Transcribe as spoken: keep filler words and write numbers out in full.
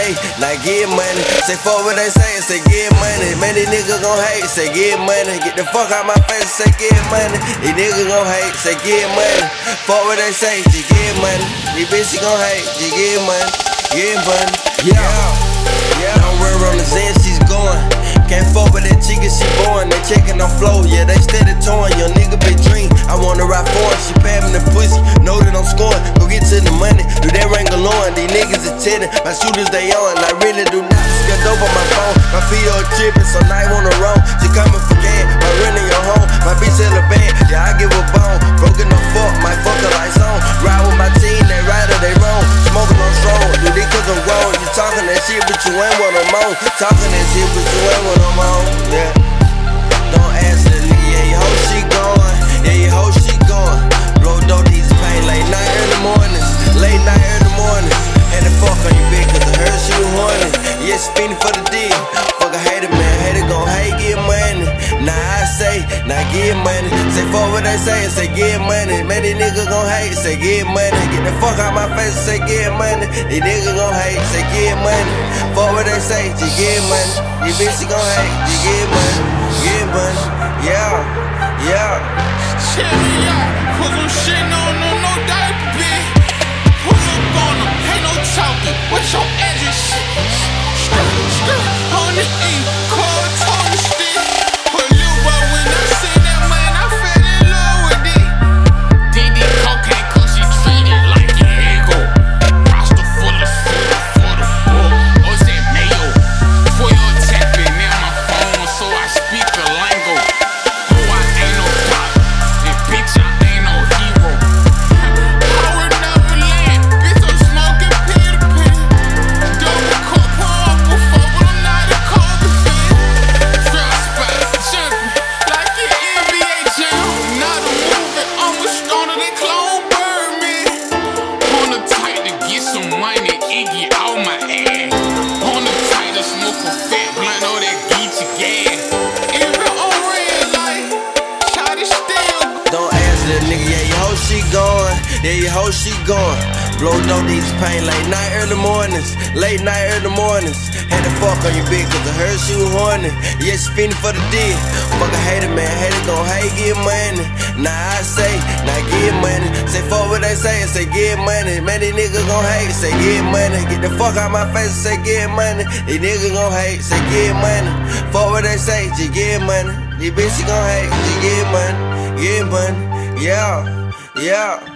say, now get money. Say fuck what they say, say get money. Man, these niggas gon' hate, say get money. Get the fuck out my face, say get money. These niggas gon' hate, say get money. Fuck what they say, just get money. These bitches gon' hate, just get money. Get money, yeah, yeah. Don't worry on the Zen, she's going. Can't fuck with that chicken, she born. They checking on flow, yeah, they steady touring. Your nigga big dream, I wanna ride for her. She papping the pussy, know that I'm scoring. Go get to the money, do that ring galore. These niggas attending, my shooters they on. I really do not get dope on my phone. My P O tripping, so now I wanna roam. She coming for gas, my rent in your home. My bitch hell a band, yeah, I give a bone. Broken no fuck, my fuck her lights on. Ride with my team, they ride or they wrong. Smoking on strong, do this cause I'm grown. You talking that shit, but you ain't what I'm on. Talking that shit, but you ain't what I'm on. Yeah. Don't ask the nigga, yeah, your hoe she going. Yeah, your hoe she going. Blow dope, these pain late night, early mornings. Late night, early mornings. Had to fuck on your bitch cause I heard she was horny. Yeah, spinning for the D. Fuck a hater, man. Hater gon' hate, get money. Now I say, now get money. Say fuck what they say, say get money. Man, these niggas gon' hate, say get money. Get the fuck out my face, say get money. These niggas gon' hate, say get money. Fuck what they say, just get money. These bitches gon' hate, just get money. Get money, yeah, yeah. Check me out, cause I'm shitting on no, no diaper, bitch. Pull up on them, ain't no talking. What's your address? Skirt, skirt, on the E, call Tony stick. Put little boy when I see that man, I fell in love with it. D D cocaine, cause she treated like an ego. Roster full of food for the book. Or is it mayo? For your tapping in my phone, so I speak the lingo. Oh, I ain't no pop, and bitch, I ain't no hero. I would never land, bitch, I'm smoking Peter Pan. Double cup on before, but I'm not a Kobe fan. Drop spot, jumping like an N B A jam. Not a movie, I'm a stoner, they clone Birdman. On the tight to get some money, Iggy out my ass. On the tight to smoke a fat blunt, oh that Geechee gas. Even on red light, shot it still. Don't ask that nigga, yeah, your hoe she going. Yeah, your hoe she going. Blow dope, these pain late night, early mornings. Late night, early mornings. Had to fuck on your bitch cause I heard she was horny. Yeah, she spinning for the D. Fuck a hater, man. Hater gon' hate, get money. Now I say, now get money. Say fuck what they say, say get money. Man, these niggas gon' hate, say get money. Get the fuck out my face, say get money. These niggas gon' hate, say get money. Fuck what they say, just get money. These bitches gon' hate, just get money. Get money, yeah, yeah.